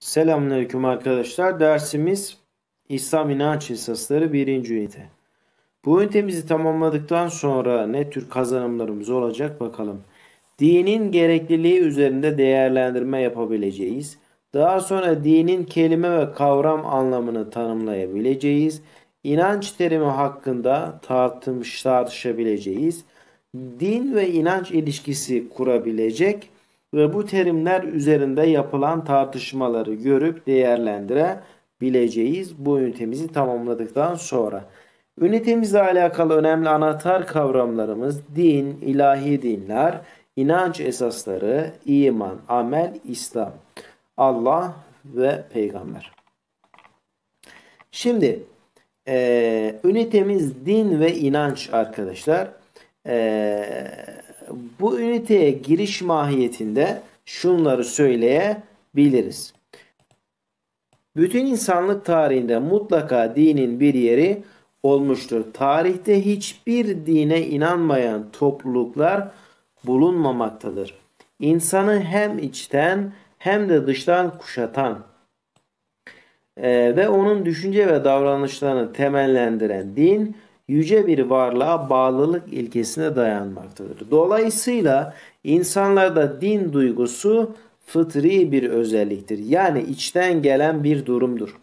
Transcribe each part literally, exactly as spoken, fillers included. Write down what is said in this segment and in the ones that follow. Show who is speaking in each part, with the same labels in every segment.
Speaker 1: Selamünaleyküm arkadaşlar. Dersimiz İslam İnanç Esasları birinci ünite. Bu ünitemizi tamamladıktan sonra ne tür kazanımlarımız olacak bakalım. Dinin gerekliliği üzerinde değerlendirme yapabileceğiz. Daha sonra dinin kelime ve kavram anlamını tanımlayabileceğiz. İnanç terimi hakkında tartış, tartışabileceğiz. Din ve inanç ilişkisi kurabilecek ve bu terimler üzerinde yapılan tartışmaları görüp değerlendirebileceğiz bu ünitemizi tamamladıktan sonra. Ünitemizle alakalı önemli anahtar kavramlarımız din, ilahi dinler, inanç esasları, iman, amel, İslam, Allah ve peygamber. Şimdi e, ünitemiz din ve inanç arkadaşlar. E, bu üniteye giriş mahiyetinde şunları söyleyebiliriz. Bütün insanlık tarihinde mutlaka dinin bir yeri olmuştur. Tarihte hiçbir dine inanmayan topluluklar bulunmamaktadır. İnsanı hem içten hem de dıştan kuşatan e, ve onun düşünce ve davranışlarını temellendiren din, yüce bir varlığa bağlılık ilkesine dayanmaktadır. Dolayısıyla insanlarda din duygusu fıtri bir özelliktir. Yani içten gelen bir durumdur.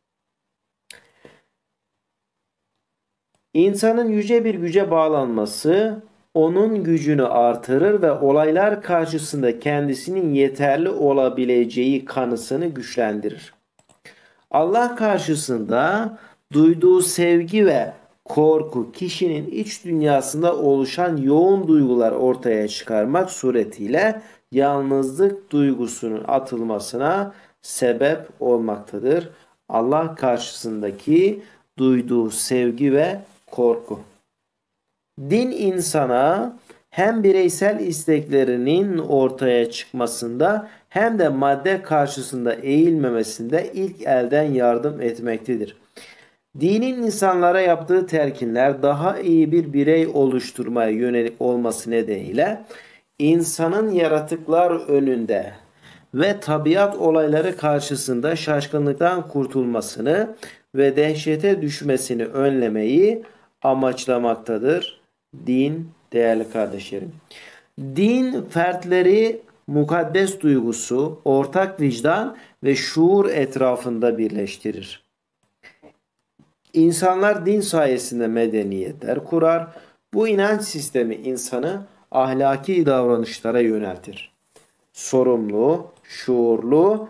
Speaker 1: İnsanın yüce bir güce bağlanması onun gücünü artırır ve olaylar karşısında kendisinin yeterli olabileceği kanısını güçlendirir. Allah karşısında duyduğu sevgi ve korku kişinin iç dünyasında oluşan yoğun duygular ortaya çıkarmak suretiyle yalnızlık duygusunun atılmasına sebep olmaktadır. Allah karşısındaki duyduğu sevgi ve korku. Din insana hem bireysel isteklerinin ortaya çıkmasında hem de madde karşısında eğilmemesinde ilk elden yardım etmektedir. Dinin insanlara yaptığı telkinler daha iyi bir birey oluşturmaya yönelik olması nedeniyle insanın yaratıklar önünde ve tabiat olayları karşısında şaşkınlıktan kurtulmasını ve dehşete düşmesini önlemeyi amaçlamaktadır. Din değerli kardeşlerim. Din fertleri mukaddes duygusu, ortak vicdan ve şuur etrafında birleştirir. İnsanlar din sayesinde medeniyetler kurar. Bu inanç sistemi insanı ahlaki davranışlara yöneltir. Sorumlu, şuurlu,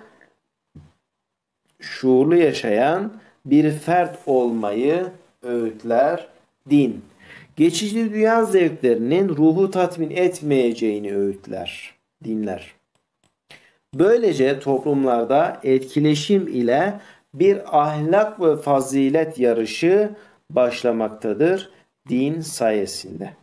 Speaker 1: şuurlu yaşayan bir fert olmayı öğütler din. Geçici dünya zevklerinin ruhu tatmin etmeyeceğini öğütler dinler. Böylece toplumlarda etkileşim ile bir ahlak ve fazilet yarışı başlamaktadır din sayesinde.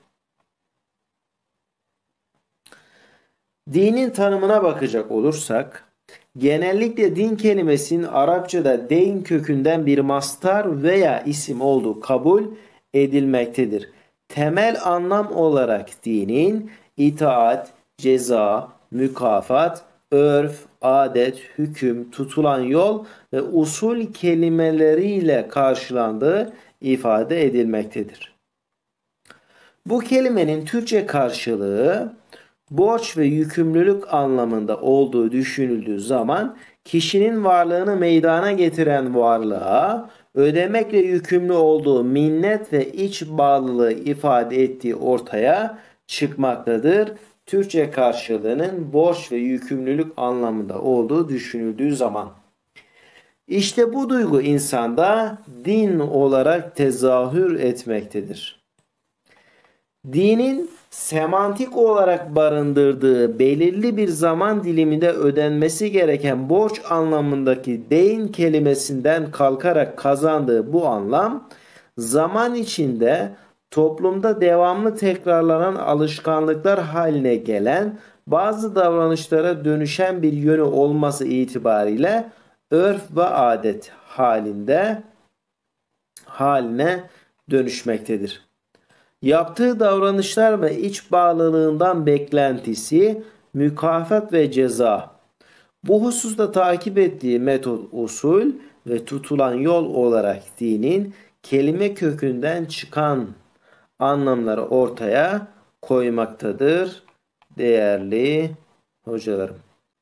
Speaker 1: Dinin tanımına bakacak olursak, genellikle din kelimesinin Arapçada deyn kökünden bir mastar veya isim olduğu kabul edilmektedir. Temel anlam olarak dinin itaat, ceza, mükafat, örf, adet, hüküm, tutulan yol ve usul kelimeleriyle karşılandığı ifade edilmektedir. Bu kelimenin Türkçe karşılığı borç ve yükümlülük anlamında olduğu düşünüldüğü zaman kişinin varlığını meydana getiren varlığa ödemekle yükümlü olduğu minnet ve iç bağlılığı ifade ettiği ortaya çıkmaktadır. Türkçe karşılığının borç ve yükümlülük anlamında olduğu düşünüldüğü zaman. İşte bu duygu insanda din olarak tezahür etmektedir. Dinin semantik olarak barındırdığı belirli bir zaman diliminde ödenmesi gereken borç anlamındaki deyn kelimesinden kalkarak kazandığı bu anlam, zaman içinde toplumda devamlı tekrarlanan alışkanlıklar haline gelen bazı davranışlara dönüşen bir yönü olması itibariyle örf ve adet halinde haline dönüşmektedir. Yaptığı davranışlar ve iç bağlılığından beklentisi, mükafat ve ceza. Bu hususta takip ettiği metot, usul ve tutulan yol olarak dinin kelime kökünden çıkan anlamları ortaya koymaktadır değerli hocalarım.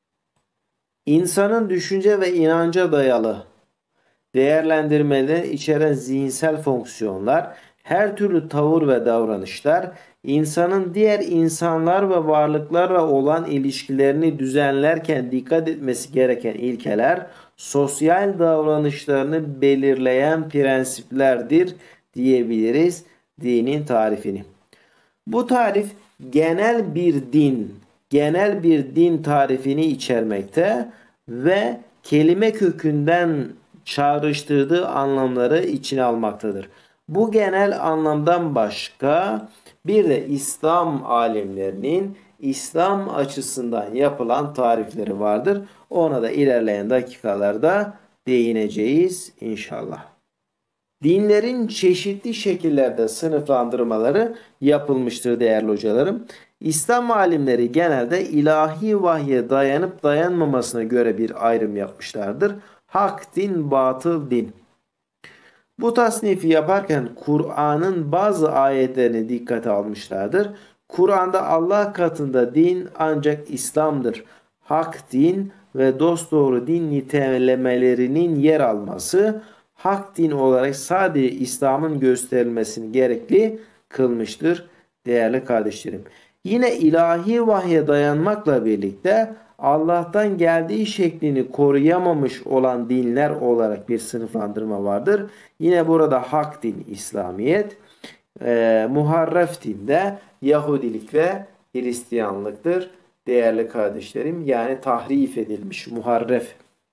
Speaker 1: İnsanın düşünce ve inanca dayalı değerlendirmeleri içeren zihinsel fonksiyonlar, her türlü tavır ve davranışlar, insanın diğer insanlar ve varlıklarla olan ilişkilerini düzenlerken dikkat etmesi gereken ilkeler, sosyal davranışlarını belirleyen prensiplerdir diyebiliriz dinin tarifini. Bu tarif genel bir din, genel bir din tarifini içermekte ve kelime kökünden çağrıştırdığı anlamları içine almaktadır. Bu genel anlamdan başka bir de İslam alimlerinin İslam açısından yapılan tarifleri vardır. Ona da ilerleyen dakikalarda değineceğiz inşallah. Dinlerin çeşitli şekillerde sınıflandırmaları yapılmıştır değerli hocalarım. İslam alimleri genelde ilahi vahye dayanıp dayanmamasına göre bir ayrım yapmışlardır. Hak din, batıl din. Bu tasnifi yaparken Kur'an'ın bazı ayetlerini dikkate almışlardır. Kur'an'da Allah katında din ancak İslam'dır. Hak din ve dosdoğru din nitelemelerinin yer alması, hak din olarak sadece İslam'ın gösterilmesini gerekli kılmıştır değerli kardeşlerim. Yine ilahi vahye dayanmakla birlikte Allah'tan geldiği şeklini koruyamamış olan dinler olarak bir sınıflandırma vardır. Yine burada hak din İslamiyet, e, muharref din de Yahudilik ve Hristiyanlıktır değerli kardeşlerim. Yani tahrif edilmiş muharref.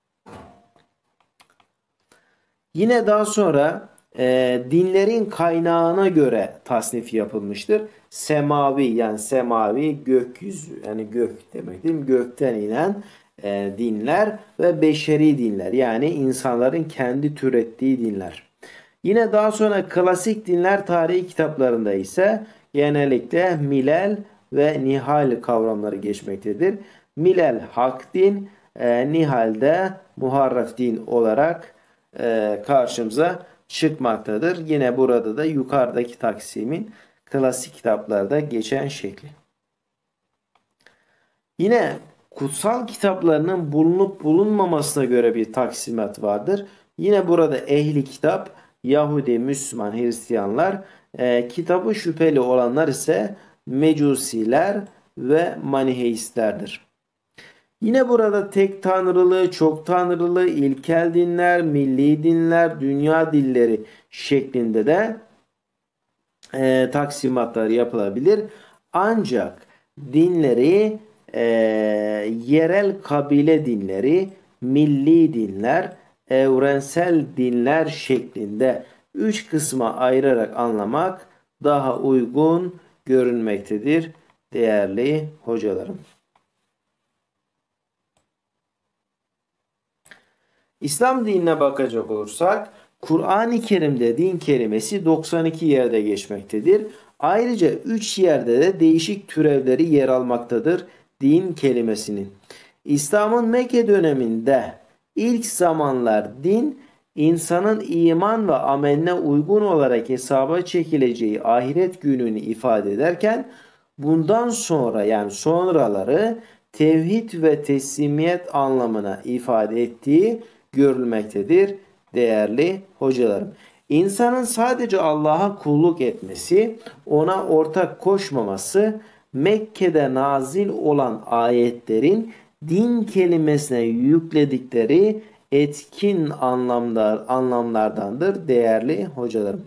Speaker 1: Yine daha sonra e, dinlerin kaynağına göre tasnif yapılmıştır. Semavi yani semavi gökyüzü yani gök demek değil mi? Gökten inen e, dinler ve beşeri dinler yani insanların kendi türettiği dinler. Yine daha sonra klasik dinler tarihi kitaplarında ise genellikle milel ve nihal kavramları geçmektedir. Milel hak din, e, nihal de muharref din olarak e, karşımıza çıkmaktadır. Yine burada da yukarıdaki taksimin klasik kitaplarda geçen şekli. Yine kutsal kitaplarının bulunup bulunmamasına göre bir taksimat vardır. Yine burada ehli kitap, Yahudi, Müslüman, Hristiyanlar, e, kitabı şüpheli olanlar ise Mecusiler ve Maniheistlerdir. Yine burada tek tanrılı, çok tanrılı, ilkel dinler, milli dinler, dünya dilleri şeklinde de e, taksimatlar yapılabilir. Ancak dinleri e, yerel kabile dinleri, milli dinler, evrensel dinler şeklinde üç kısma ayırarak anlamak daha uygun görünmektedir değerli hocalarım. İslam dinine bakacak olursak Kur'an-ı Kerim'de din kelimesi doksan iki yerde geçmektedir. Ayrıca üç yerde de değişik türevleri yer almaktadır din kelimesinin. İslam'ın Mekke döneminde ilk zamanlar din insanın iman ve ameline uygun olarak hesaba çekileceği ahiret gününü ifade ederken bundan sonra yani sonraları tevhid ve teslimiyet anlamına ifade ettiği görülmektedir değerli hocalarım. İnsanın sadece Allah'a kulluk etmesi, ona ortak koşmaması, Mekke'de nazil olan ayetlerin din kelimesine yükledikleri etkin anlamlar, anlamlardandır değerli hocalarım.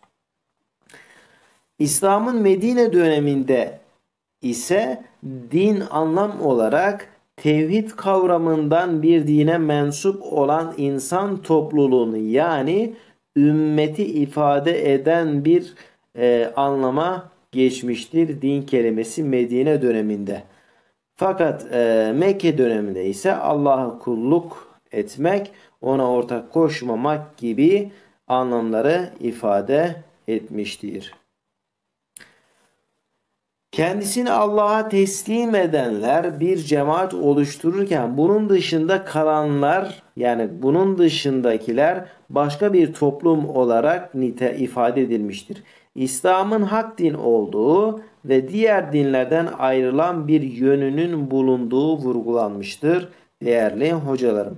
Speaker 1: İslam'ın Medine döneminde ise din anlam olarak tevhid kavramından bir dine mensup olan insan topluluğunu yani ümmeti ifade eden bir e, anlama geçmiştir din kelimesi Medine döneminde. Fakat e, Mekke döneminde ise Allah'a kulluk etmek, ona ortak koşmamak gibi anlamları ifade etmiştir. Kendisini Allah'a teslim edenler bir cemaat oluştururken bunun dışında kalanlar, yani bunun dışındakiler başka bir toplum olarak nite ifade edilmiştir. İslam'ın hak din olduğu ve diğer dinlerden ayrılan bir yönünün bulunduğu vurgulanmıştır değerli hocalarım.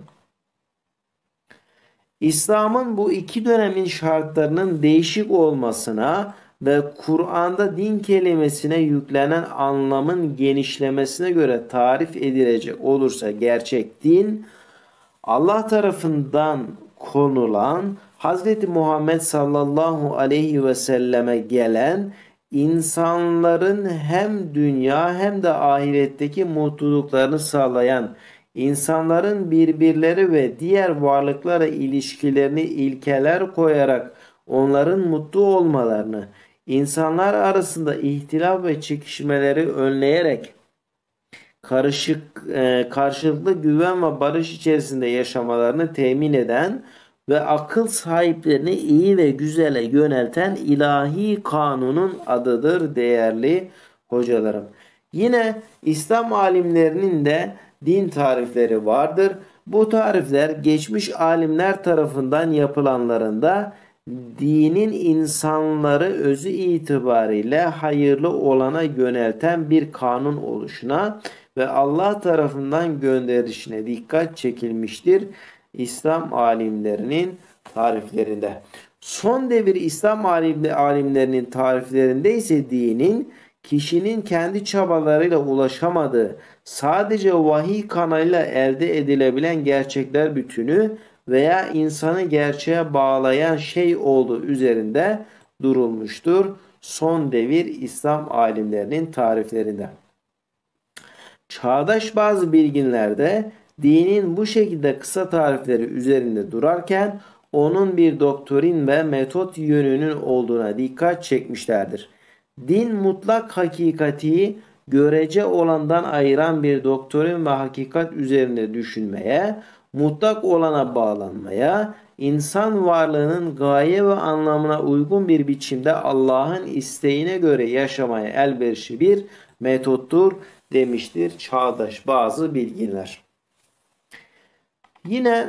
Speaker 1: İslam'ın bu iki dönemin şartlarının değişik olmasına ve Kur'an'da din kelimesine yüklenen anlamın genişlemesine göre tarif edilecek olursa gerçek din, Allah tarafından konulan Hz. Muhammed sallallahu aleyhi ve selleme gelen, insanların hem dünya hem de ahiretteki mutluluklarını sağlayan, insanların birbirleri ve diğer varlıklara ilişkilerini ilkeler koyarak onların mutlu olmalarını, insanlar arasında ihtilaf ve çekişmeleri önleyerek karışık e, karşılıklı güven ve barış içerisinde yaşamalarını temin eden ve akıl sahiplerini iyi ve güzele yönelten ilahi kanunun adıdır değerli hocalarım. Yine İslam alimlerinin de din tarifleri vardır. Bu tarifler geçmiş alimler tarafından yapılanlarında dinin insanları özü itibariyle hayırlı olana yönelten bir kanun oluşuna ve Allah tarafından gönderişine dikkat çekilmiştir İslam alimlerinin tariflerinde. Son devir İslam alimlerinin tariflerinde ise dinin kişinin kendi çabalarıyla ulaşamadığı, sadece vahiy kanalıyla elde edilebilen gerçekler bütünü veya insanı gerçeğe bağlayan şey olduğu üzerinde durulmuştur. Son devir İslam alimlerinin tariflerinde. Çağdaş bazı bilginlerde dinin bu şekilde kısa tarifleri üzerinde durarken onun bir doktrin ve metot yönünün olduğuna dikkat çekmişlerdir. Din mutlak hakikati görece olandan ayıran bir doktrin ve hakikat üzerine düşünmeye, mutlak olana bağlanmaya, insan varlığının gaye ve anlamına uygun bir biçimde Allah'ın isteğine göre yaşamaya elverişli bir metottur demiştir çağdaş bazı bilginler. Yine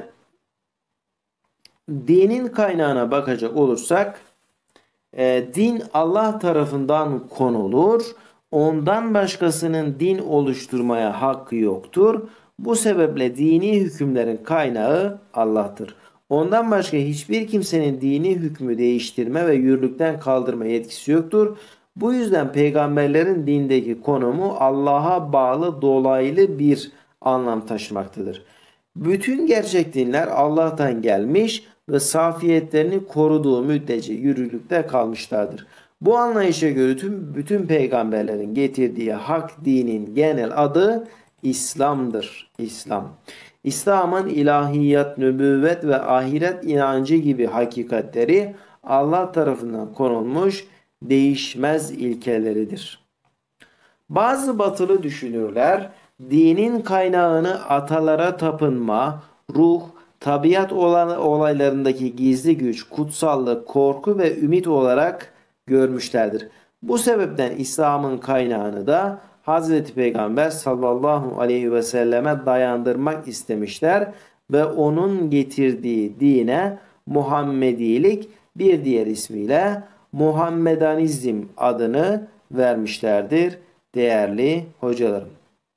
Speaker 1: dinin kaynağına bakacak olursak, e, din Allah tarafından konulur. Ondan başkasının din oluşturmaya hakkı yoktur. Bu sebeple dini hükümlerin kaynağı Allah'tır. Ondan başka hiçbir kimsenin dini hükmü değiştirme ve yürürlükten kaldırma yetkisi yoktur. Bu yüzden peygamberlerin dindeki konumu Allah'a bağlı dolaylı bir anlam taşımaktadır. Bütün gerçek dinler Allah'tan gelmiş ve safiyetlerini koruduğu müddetçe yürürlükte kalmışlardır. Bu anlayışa göre tüm, bütün peygamberlerin getirdiği hak dinin genel adı İslam'dır. İslam. İslam'ın ilahiyat, nübüvvet ve ahiret inancı gibi hakikatleri Allah tarafından konulmuş değişmez ilkeleridir. Bazı batılı düşünürler dinin kaynağını atalara tapınma, ruh, tabiat olaylarındaki gizli güç, kutsallık, korku ve ümit olarak görmüşlerdir. Bu sebepten İslam'ın kaynağını da Hazreti Peygamber sallallahu aleyhi ve selleme dayandırmak istemişler ve onun getirdiği dine Muhammedilik, bir diğer ismiyle Muhammedanizm adını vermişlerdir değerli hocalarım.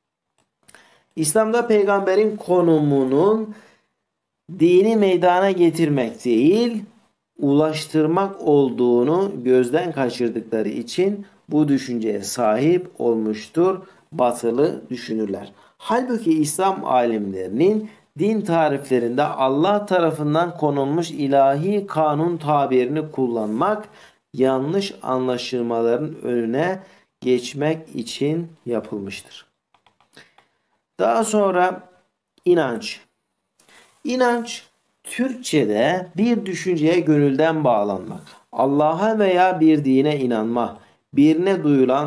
Speaker 1: İslam'da peygamberin konumunun dini meydana getirmek değil, ulaştırmak olduğunu gözden kaçırdıkları için bu düşünceye sahip olmuştur batılı düşünürler. Halbuki İslam alimlerinin din tariflerinde Allah tarafından konulmuş ilahi kanun tabirini kullanmak yanlış anlaşılmaların önüne geçmek için yapılmıştır. Daha sonra inanç. İnanç, Türkçe'de bir düşünceye gönülden bağlanmak, Allah'a veya bir dine inanma, birine duyulan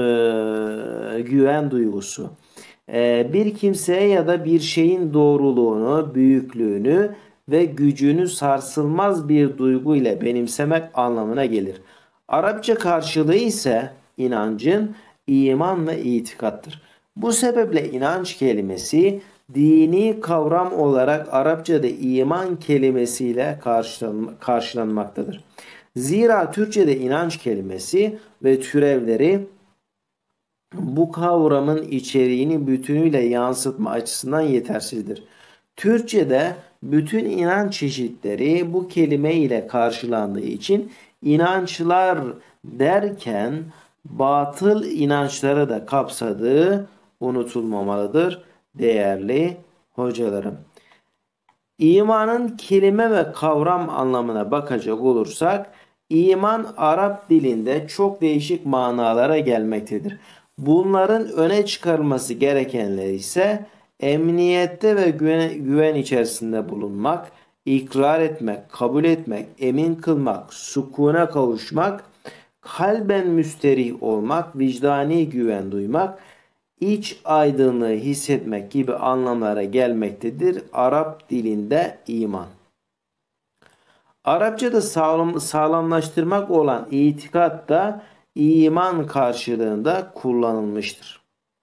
Speaker 1: e, güven duygusu, e, bir kimseye ya da bir şeyin doğruluğunu, büyüklüğünü ve gücünü sarsılmaz bir duygu ile benimsemek anlamına gelir. Arapça karşılığı ise inancın iman ve itikattır. Bu sebeple inanç kelimesi dini kavram olarak Arapçada iman kelimesiyle karşılanmaktadır. Zira Türkçe'de inanç kelimesi ve türevleri bu kavramın içeriğini bütünüyle yansıtma açısından yetersizdir. Türkçe'de bütün inanç çeşitleri bu kelime ile karşılandığı için inançlar derken batıl inançları da kapsadığı unutulmamalıdır değerli hocalarım. İmanın kelime ve kavram anlamına bakacak olursak, iman Arap dilinde çok değişik manalara gelmektedir. Bunların öne çıkarılması gerekenler ise emniyette ve güven, güven içerisinde bulunmak, ikrar etmek, kabul etmek, emin kılmak, sukuna kavuşmak, kalben müsterih olmak, vicdani güven duymak, iç aydınlığı hissetmek gibi anlamlara gelmektedir Arap dilinde iman. Arapçada sağlam, sağlamlaştırmak olan itikat da iman karşılığında kullanılmıştır.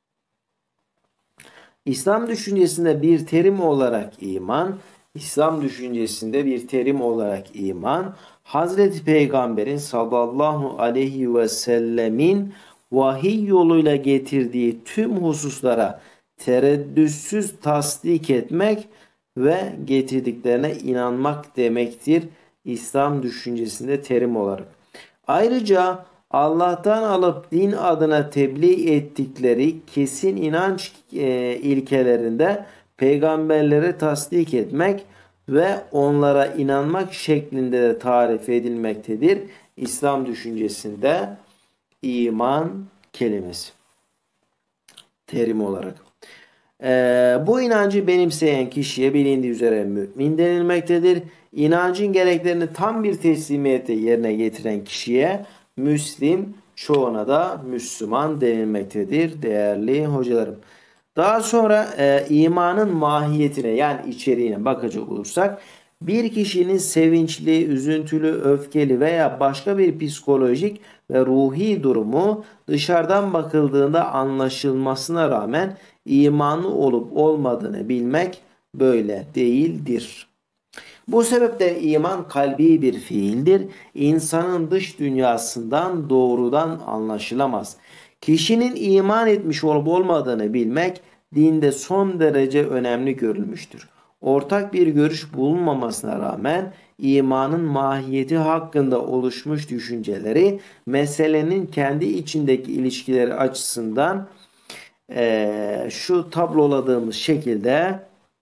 Speaker 1: İslam düşüncesinde bir terim olarak iman, İslam düşüncesinde bir terim olarak iman, Hazreti Peygamber'in sallallahu aleyhi ve sellemin vahiy yoluyla getirdiği tüm hususlara tereddütsüz tasdik etmek ve getirdiklerine inanmak demektir İslam düşüncesinde terim olarak. Ayrıca Allah'tan alıp din adına tebliğ ettikleri kesin inanç e, ilkelerinde peygamberlere tasdik etmek ve onlara inanmak şeklinde de tarif edilmektedir İslam düşüncesinde iman kelimesi terim olarak. Ee, bu inancı benimseyen kişiye bilindiği üzere mümin denilmektedir. İnancın gereklerini tam bir teslimiyete yerine getiren kişiye Müslim, çoğuna da Müslüman denilmektedir değerli hocalarım. Daha sonra e, imanın mahiyetine yani içeriğine bakacak olursak, bir kişinin sevinçli, üzüntülü, öfkeli veya başka bir psikolojik ve ruhi durumu dışarıdan bakıldığında anlaşılmasına rağmen imanlı olup olmadığını bilmek böyle değildir. Bu sebeple iman kalbi bir fiildir. İnsanın dış dünyasından doğrudan anlaşılamaz. Kişinin iman etmiş olup olmadığını bilmek dinde son derece önemli görülmüştür. Ortak bir görüş bulunmamasına rağmen imanın mahiyeti hakkında oluşmuş düşünceleri meselenin kendi içindeki ilişkileri açısından e, şu tabloladığımız şekilde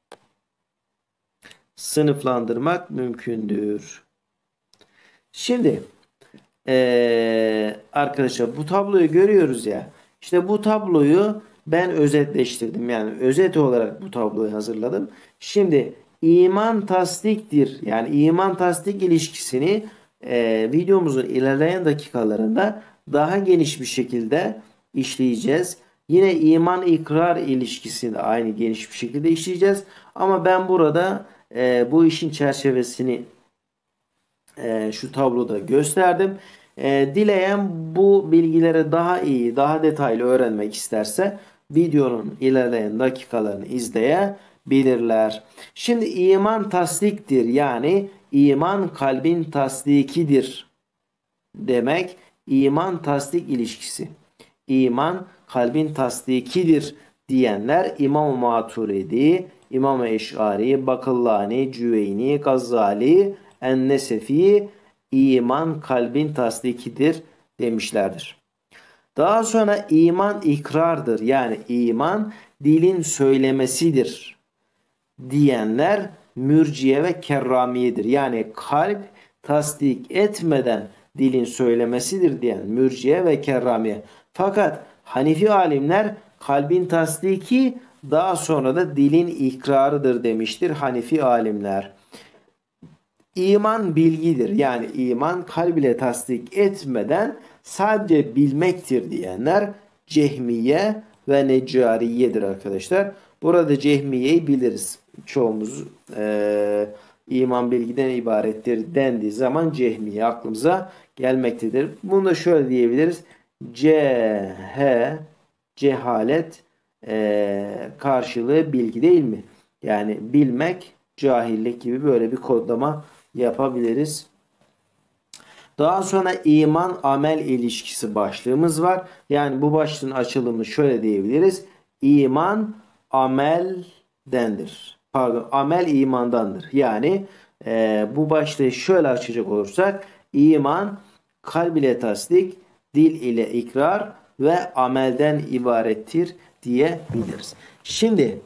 Speaker 1: sınıflandırmak mümkündür. Şimdi e, arkadaşlar bu tabloyu görüyoruz ya. İşte bu tabloyu ben özetleştirdim. Yani özet olarak bu tabloyu hazırladım. Şimdi iman tasdiktir. Yani iman tasdik ilişkisini e, videomuzun ilerleyen dakikalarında daha geniş bir şekilde işleyeceğiz. Yine iman ikrar ilişkisini de aynı geniş bir şekilde işleyeceğiz. Ama ben burada e, bu işin çerçevesini e, şu tabloda gösterdim. E, dileyen bu bilgileri daha iyi, daha detaylı öğrenmek isterse videonun ilerleyen dakikalarını izleyebilirler. Şimdi iman tasdiktir, yani iman kalbin tasdikidir demek. İman tasdik ilişkisi. İman kalbin tasdikidir diyenler İmam-ı Maturidi, İmam-ı Eş'ari, Bakıllani, Cüveyni, Gazali, En-Nesefi iman kalbin tasdikidir demişlerdir. Daha sonra iman ikrardır, yani iman dilin söylemesidir diyenler mürciye ve kerramiyedir. Yani kalp tasdik etmeden dilin söylemesidir diyen mürciye ve kerramiye. Fakat Hanefi alimler kalbin tasdiki daha sonra da dilin ikrarıdır demiştir Hanefi alimler. İman bilgidir, yani iman kalb ile tasdik etmeden sadece bilmektir diyenler Cehmiye ve Neccariyedir arkadaşlar. Burada Cehmiye'yi biliriz. Çoğumuz e, iman bilgiden ibarettir dendiği zaman Cehmiye aklımıza gelmektedir. Bunu da şöyle diyebiliriz. C H cehalet e, karşılığı bilgi değil mi? Yani bilmek cahillik gibi böyle bir kodlama yapabiliriz. Daha sonra iman amel ilişkisi başlığımız var. Yani bu başlığın açılımı şöyle diyebiliriz. İman ameldendir. Pardon, amel imandandır. Yani e, bu başlığı şöyle açacak olursak iman kalb ile tasdik, dil ile ikrar ve amelden ibarettir diyebiliriz. Şimdi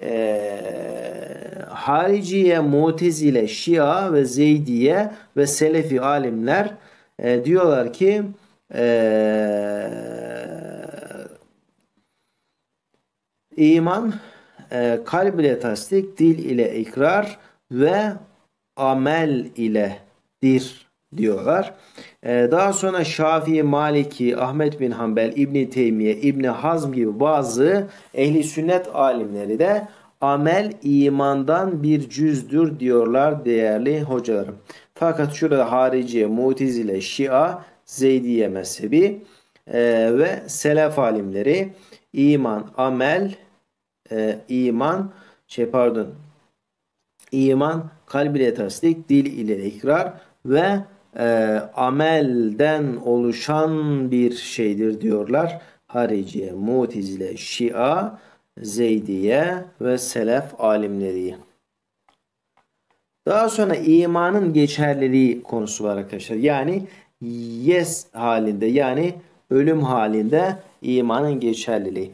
Speaker 1: e, Hariciye, Mutezile, Şia ve Zeydiye ve Selefi alimler e, diyorlar ki e, iman e, kalb ile tasdik, dil ile ikrar ve amel iledir diyorlar. E, daha sonra Şafii, Maliki, Ahmet bin Hanbel, İbn Teymiye, İbn Hazm gibi bazı ehli sünnet alimleri de amel imandan bir cüzdür diyorlar değerli hocalarım. Fakat şurada Hariciye, Mutezile, Şia, Zeydiye mezhebi e, ve Selef alimleri iman, amel, e, iman, şey pardon, iman kalb ile tasdik, dil ile ikrar ve e, amelden oluşan bir şeydir diyorlar. Hariciye, Mutezile, Şia, Zeydiye ve Selef alimleri. Daha sonra imanın geçerliliği konusu var arkadaşlar. Yani yes halinde, yani ölüm halinde imanın geçerliliği.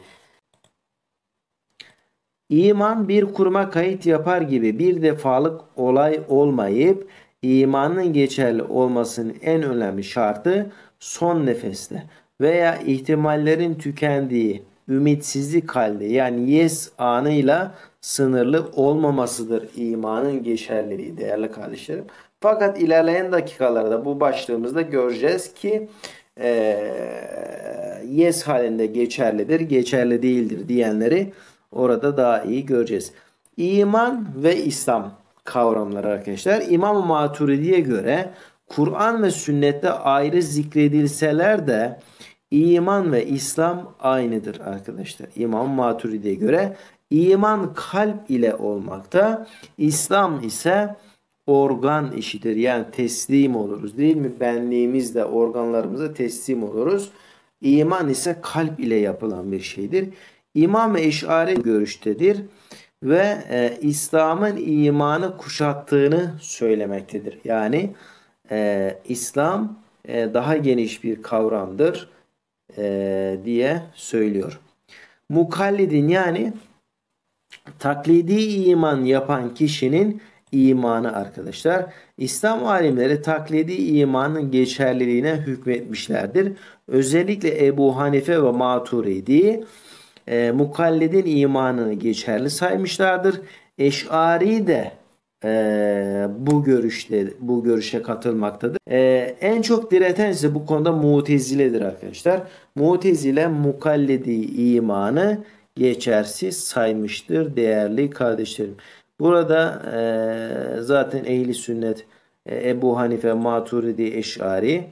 Speaker 1: İman bir kuruma kayıt yapar gibi bir defalık olay olmayıp imanın geçerli olmasının en önemli şartı son nefeste veya ihtimallerin tükendiği ümitsizlik halde, yani yes anıyla sınırlı olmamasıdır imanın geçerliliği değerli kardeşlerim. Fakat ilerleyen dakikalarda bu başlığımızda göreceğiz ki ee, yes halinde geçerlidir, geçerli değildir diyenleri orada daha iyi göreceğiz. İman ve İslam kavramları arkadaşlar. İmam-ı Maturidi'ye göre Kur'an ve sünnette ayrı zikredilseler de iman ve İslam aynıdır arkadaşlar. İmam-ı Maturidi'ye göre iman kalp ile olmakta, İslam ise organ işidir. Yani teslim oluruz değil mi? Benliğimizle organlarımıza teslim oluruz. İman ise kalp ile yapılan bir şeydir. İmam-ı Eş'ari görüştedir ve e, İslam'ın imanı kuşattığını söylemektedir. Yani e, İslam e, daha geniş bir kavramdır e, diye söylüyor. Mukallidin, yani taklidi iman yapan kişinin imanı arkadaşlar. İslam alimleri taklidi imanın geçerliliğine hükmetmişlerdir. Özellikle Ebu Hanife ve Maturidi e, mukallidin imanını geçerli saymışlardır. Eş'ari de e, bu görüşte bu görüşe katılmaktadır. E, en çok direten ise bu konuda Mutezile'dir arkadaşlar. Mutezile mukallidi imanı geçersiz saymıştır değerli kardeşlerim. Burada e, zaten ehli sünnet e, Ebu Hanife, Maturidi, Eş'ari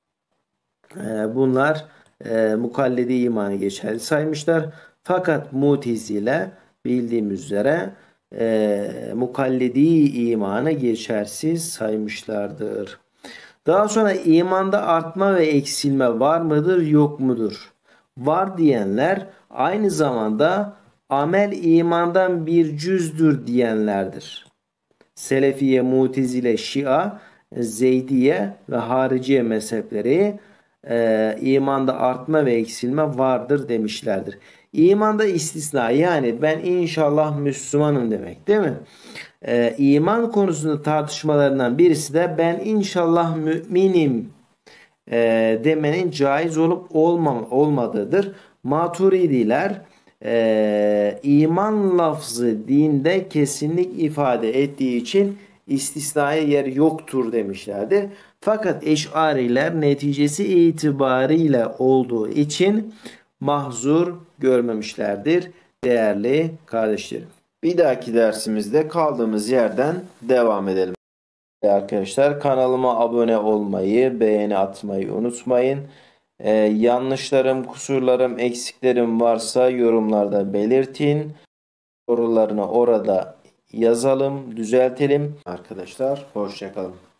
Speaker 1: e, bunlar e, mukallidi imanı geçerli saymışlar. Fakat Mutezile bildiğimiz üzere e, mukallidi imanı geçersiz saymışlardır. Daha sonra imanda artma ve eksilme var mıdır, yok mudur? Var diyenler aynı zamanda amel imandan bir cüzdür diyenlerdir. Selefiye, Mutezile, Şia, Zeydiye ve Hariciye mezhepleri e, imanda artma ve eksilme vardır demişlerdir. İmanda istisna, yani ben inşallah Müslümanım demek değil mi? E, iman konusunda tartışmalarından birisi de ben inşallah müminim e, demenin caiz olup olmam, olmadığıdır. Maturidiler e, iman lafzı dinde kesinlik ifade ettiği için istisnaya yer yoktur demişlerdir. Fakat Eş'ariler neticesi itibariyle olduğu için mahzur görmemişlerdir değerli kardeşlerim. Bir dahaki dersimizde kaldığımız yerden devam edelim. Arkadaşlar kanalıma abone olmayı, beğeni atmayı unutmayın. Ee, yanlışlarım, kusurlarım, eksiklerim varsa yorumlarda belirtin. Sorularını orada yazalım, düzeltelim. Arkadaşlar hoşça kalın.